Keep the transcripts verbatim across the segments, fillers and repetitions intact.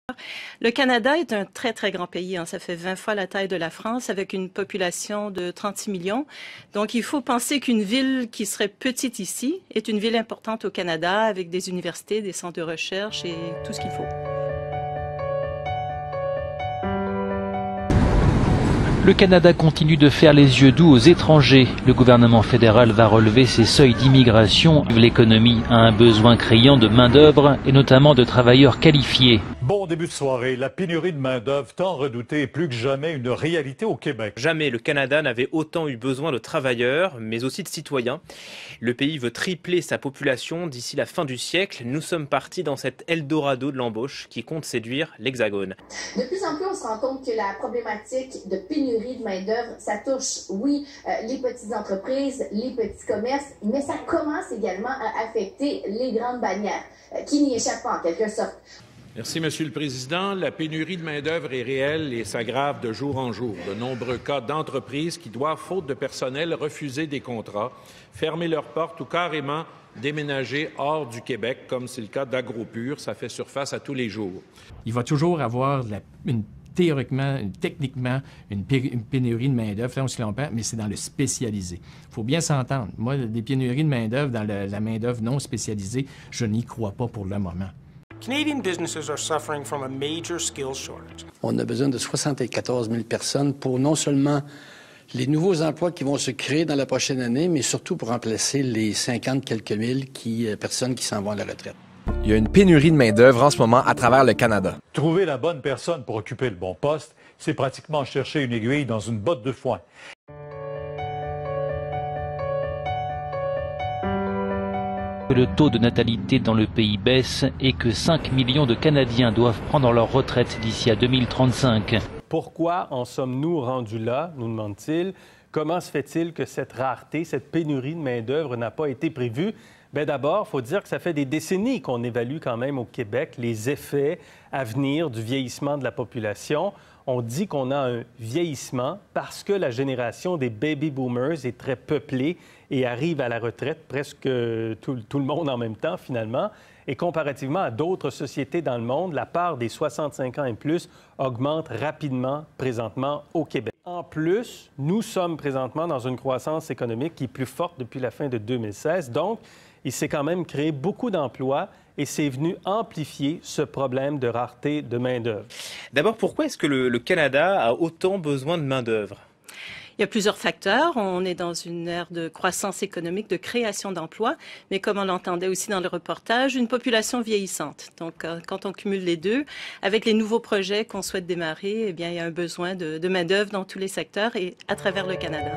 Le Canada est un très, très grand pays. Hein. Ça fait vingt fois la taille de la France avec une population de trente-six millions. Donc, il faut penser qu'une ville qui serait petite ici est une ville importante au Canada avec des universités, des centres de recherche et tout ce qu'il faut. Le Canada continue de faire les yeux doux aux étrangers. Le gouvernement fédéral va relever ses seuils d'immigration. L'économie a un besoin criant de main-d'œuvre et notamment de travailleurs qualifiés. Bon début de soirée. La pénurie de main-d'œuvre tant redoutée est plus que jamais une réalité au Québec. Jamais le Canada n'avait autant eu besoin de travailleurs, mais aussi de citoyens. Le pays veut tripler sa population d'ici la fin du siècle. Nous sommes partis dans cet Eldorado de l'embauche qui compte séduire l'Hexagone. De plus en plus, on se rend compte que la problématique de pénurie de main-d'œuvre, ça touche, oui, euh, les petites entreprises, les petits commerces, mais ça commence également à affecter les grandes bannières, euh, qui n'y échappent pas en quelque sorte. Merci, Monsieur le Président. La pénurie de main-d'œuvre est réelle et s'aggrave de jour en jour. De nombreux cas d'entreprises qui doivent, faute de personnel, refuser des contrats, fermer leurs portes ou carrément déménager hors du Québec, comme c'est le cas d'AgroPure. Ça fait surface à tous les jours. Il va toujours avoir la, une théoriquement, une, techniquement, une, une pénurie de main-d'œuvre, tant aussi longtemps, mais c'est dans le spécialisé. Il faut bien s'entendre. Moi, des pénuries de main-d'œuvre dans le, la main-d'œuvre non spécialisée, je n'y crois pas pour le moment. Canadian businesses are suffering from a major skills shortage. On a besoin de soixante-quatorze mille personnes pour non seulement les nouveaux emplois qui vont se créer dans la prochaine année, mais surtout pour remplacer les cinquante quelques mille qui, personnes qui s'en vont à la retraite. Il y a une pénurie de main-d'œuvre en ce moment à travers le Canada. Trouver la bonne personne pour occuper le bon poste, c'est pratiquement chercher une aiguille dans une botte de foin. Le taux de natalité dans le pays baisse et que cinq millions de Canadiens doivent prendre leur retraite d'ici à deux mille trente-cinq. Pourquoi en sommes-nous rendus là, nous demande-t-il? Comment se fait-il que cette rareté, cette pénurie de main-d'œuvre n'a pas été prévue? Bien, d'abord, il faut dire que ça fait des décennies qu'on évalue quand même au Québec les effets à venir du vieillissement de la population. On dit qu'on a un vieillissement parce que la génération des baby boomers est très peuplée et arrive à la retraite presque tout, tout le monde en même temps, finalement. Et comparativement à d'autres sociétés dans le monde, la part des soixante-cinq ans et plus augmente rapidement présentement au Québec. En plus, nous sommes présentement dans une croissance économique qui est plus forte depuis la fin de deux mille seize. Donc, il s'est quand même créé beaucoup d'emplois et c'est venu amplifier ce problème de rareté de main-d'œuvre. D'abord, pourquoi est-ce que le, le Canada a autant besoin de main-d'œuvre? Il y a plusieurs facteurs. On est dans une ère de croissance économique, de création d'emplois, mais comme on l'entendait aussi dans le reportage, une population vieillissante. Donc, euh, quand on cumule les deux, avec les nouveaux projets qu'on souhaite démarrer, eh bien, il y a un besoin de, de main-d'œuvre dans tous les secteurs et à travers le Canada.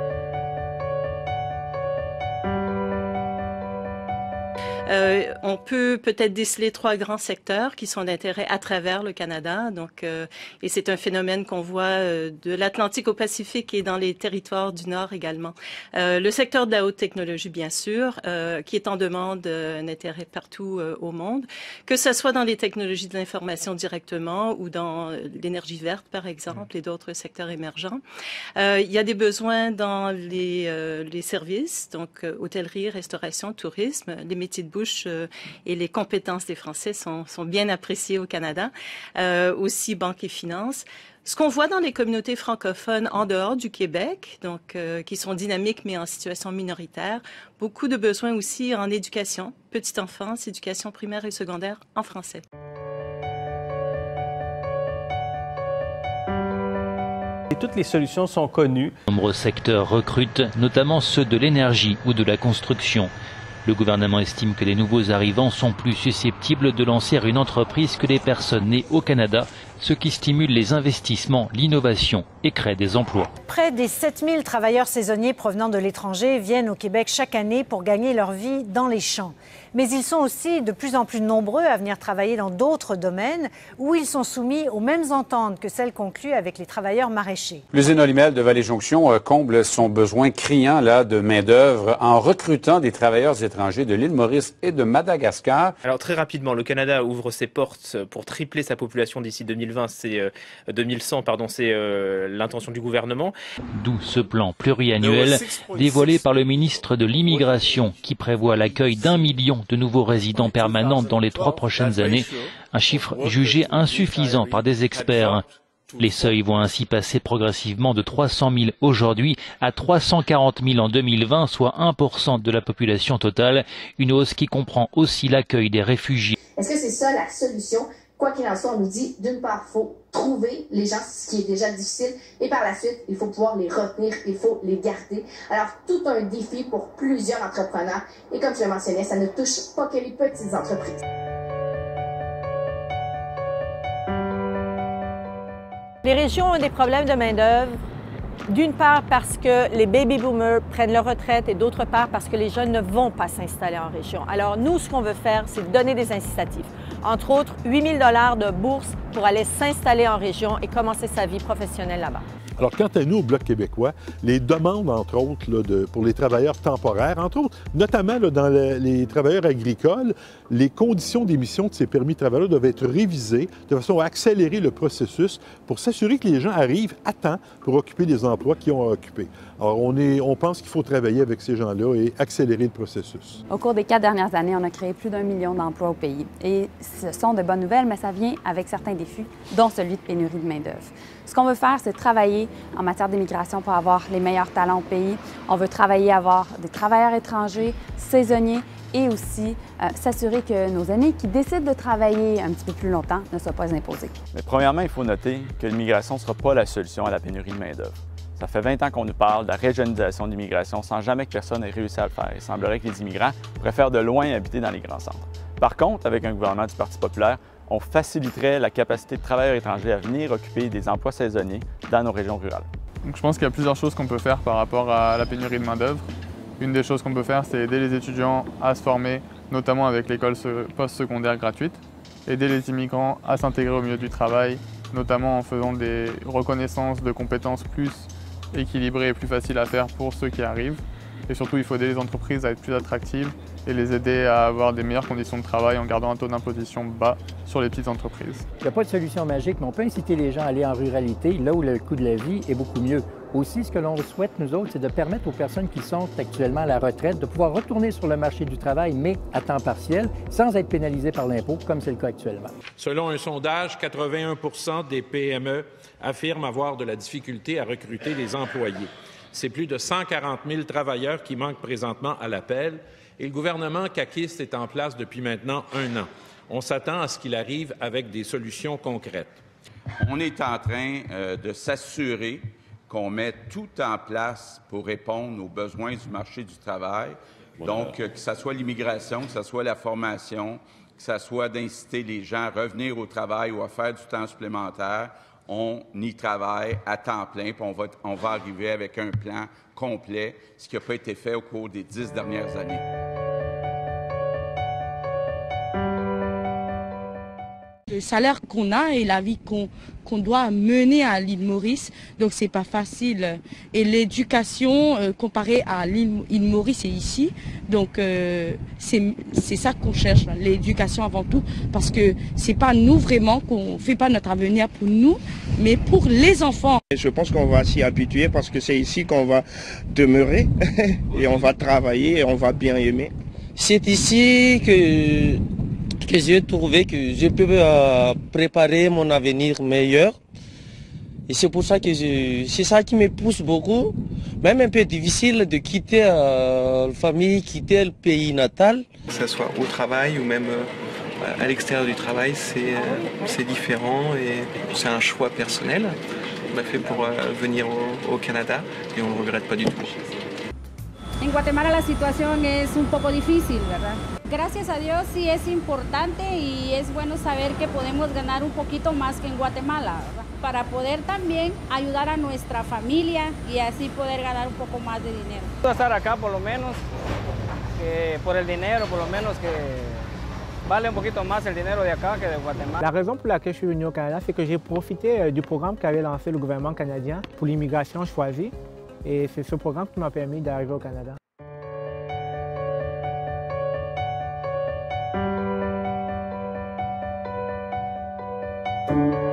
Euh, on peut peut-être déceler trois grands secteurs qui sont d'intérêt à travers le Canada. Donc, euh, et c'est un phénomène qu'on voit euh, de l'Atlantique au Pacifique et dans les territoires du Nord également. Euh, le secteur de la haute technologie, bien sûr, euh, qui est en demande euh, un intérêt partout euh, au monde, que ce soit dans les technologies de l'information directement ou dans l'énergie verte, par exemple, et d'autres secteurs émergents. Euh, il y a des besoins dans les, euh, les services, donc euh, hôtellerie, restauration, tourisme, les métiers de et les compétences des Français sont, sont bien appréciées au Canada. Euh, aussi banque et finances. Ce qu'on voit dans les communautés francophones en dehors du Québec, donc euh, qui sont dynamiques mais en situation minoritaire, beaucoup de besoins aussi en éducation, petite enfance, éducation primaire et secondaire en français. Et toutes les solutions sont connues. De nombreux secteurs recrutent, notamment ceux de l'énergie ou de la construction. Le gouvernement estime que les nouveaux arrivants sont plus susceptibles de lancer une entreprise que les personnes nées au Canada, ce qui stimule les investissements, l'innovation et crée des emplois. Près des sept mille travailleurs saisonniers provenant de l'étranger viennent au Québec chaque année pour gagner leur vie dans les champs. Mais ils sont aussi de plus en plus nombreux à venir travailler dans d'autres domaines où ils sont soumis aux mêmes ententes que celles conclues avec les travailleurs maraîchers. L'usine Olimel de Vallée-Jonction comble son besoin criant là, de main-d'œuvre en recrutant des travailleurs étrangers de l'île Maurice et de Madagascar. Alors très rapidement, le Canada ouvre ses portes pour tripler sa population d'ici deux mille mille vingt, c'est euh, deux mille cent, pardon, c'est euh, l'intention du gouvernement. D'où ce plan pluriannuel dévoilé par le ministre de l'Immigration qui prévoit l'accueil d'un million de nouveaux résidents permanents dans les trois prochaines années, un chiffre jugé insuffisant par des experts. Les seuils vont ainsi passer progressivement de trois cent mille aujourd'hui à trois cent quarante mille en deux mille vingt, soit un pour cent de la population totale, une hausse qui comprend aussi l'accueil des réfugiés. Est-ce que c'est ça la solution? Quoi qu'il en soit, on nous dit, d'une part, il faut trouver les gens, ce qui est déjà difficile, et par la suite, il faut pouvoir les retenir, il faut les garder. Alors, tout un défi pour plusieurs entrepreneurs, et comme je le mentionnais, ça ne touche pas que les petites entreprises. Les régions ont des problèmes de main-d'œuvre, d'une part parce que les baby-boomers prennent leur retraite et d'autre part parce que les jeunes ne vont pas s'installer en région. Alors nous, ce qu'on veut faire, c'est donner des incitatifs. Entre autres, huit mille dollars de bourse pour aller s'installer en région et commencer sa vie professionnelle là-bas. Alors, quant à nous, au Bloc québécois, les demandes, entre autres, là, de, pour les travailleurs temporaires, entre autres, notamment là, dans le, les travailleurs agricoles, les conditions d'émission de ces permis de travail doivent être révisées de façon à accélérer le processus pour s'assurer que les gens arrivent à temps pour occuper des emplois qu'ils ont à occuper. Alors, on, est, on pense qu'il faut travailler avec ces gens-là et accélérer le processus. Au cours des quatre dernières années, on a créé plus d'un million d'emplois au pays. Et ce sont de bonnes nouvelles, mais ça vient avec certains défis, dont celui de pénurie de main-d'œuvre. Ce qu'on veut faire, c'est travailler en matière d'immigration pour avoir les meilleurs talents au pays. On veut travailler à avoir des travailleurs étrangers, saisonniers et aussi euh, s'assurer que nos aînés qui décident de travailler un petit peu plus longtemps ne soient pas imposés. Mais premièrement, il faut noter que l'immigration ne sera pas la solution à la pénurie de main-d'œuvre. Ça fait vingt ans qu'on nous parle de la régionalisation de l'immigration sans jamais que personne ait réussi à le faire. Il semblerait que les immigrants préfèrent de loin habiter dans les grands centres. Par contre, avec un gouvernement du Parti populaire, on faciliterait la capacité de travailleurs étrangers à venir occuper des emplois saisonniers dans nos régions rurales. Donc, je pense qu'il y a plusieurs choses qu'on peut faire par rapport à la pénurie de main-d'œuvre. Une des choses qu'on peut faire, c'est aider les étudiants à se former, notamment avec l'école post-secondaire gratuite, aider les immigrants à s'intégrer au milieu du travail, notamment en faisant des reconnaissances de compétences plus équilibrées et plus faciles à faire pour ceux qui arrivent. Et surtout, il faut aider les entreprises à être plus attractives et les aider à avoir des meilleures conditions de travail en gardant un taux d'imposition bas sur les petites entreprises. Il n'y a pas de solution magique, mais on peut inciter les gens à aller en ruralité, là où le coût de la vie est beaucoup mieux. Aussi, ce que l'on souhaite, nous autres, c'est de permettre aux personnes qui sont actuellement à la retraite de pouvoir retourner sur le marché du travail, mais à temps partiel, sans être pénalisées par l'impôt, comme c'est le cas actuellement. Selon un sondage, quatre-vingt-un pour cent des P M E affirment avoir de la difficulté à recruter des employés. C'est plus de cent quarante mille travailleurs qui manquent présentement à l'appel et le gouvernement caquiste est en place depuis maintenant un an. On s'attend à ce qu'il arrive avec des solutions concrètes. On est en train euh, de s'assurer qu'on met tout en place pour répondre aux besoins du marché du travail. Donc, euh, que ce soit l'immigration, que ce soit la formation, que ce soit d'inciter les gens à revenir au travail ou à faire du temps supplémentaire. On y travaille à temps plein, puis on va, on va arriver avec un plan complet, ce qui n'a pas été fait au cours des dix dernières années. Le salaire qu'on a et la vie qu'on qu'on doit mener à l'île Maurice, donc c'est pas facile. Et l'éducation euh, comparée à l'île Maurice et ici, donc euh, c'est c'est ça qu'on cherche, l'éducation avant tout, parce que c'est pas nous vraiment qu'on fait pas notre avenir pour nous, mais pour les enfants. Je pense qu'on va s'y habituer parce que c'est ici qu'on va demeurer et on va travailler et on va bien aimer. C'est ici que que j'ai trouvé que je peux euh, préparer mon avenir meilleur. Et c'est pour ça que c'est ça qui me pousse beaucoup. Même un peu difficile de quitter euh, la famille, quitter le pays natal. Que ce soit au travail ou même euh, à l'extérieur du travail, c'est euh, différent et c'est un choix personnel. On a fait pour euh, venir au, au Canada et on ne le regrette pas du tout. En Guatemala la situación es un poco difícil, ¿verdad? Gracias a Dios sí es importante y es bueno saber que podemos ganar un poquito más que en Guatemala, ¿verdad? Para poder también ayudar a nuestra familia y así poder ganar un poco más de dinero. Estar acá por lo menos, que por el dinero, por lo menos que vale un poquito más el dinero de acá que de Guatemala. La raison pour laquelle je suis venu au Canada, c'est que j'ai profité du programme qu'avait lancé le gouvernement canadien pour l'immigration choisie. Et c'est ce programme qui m'a permis d'arriver au Canada. Thank you.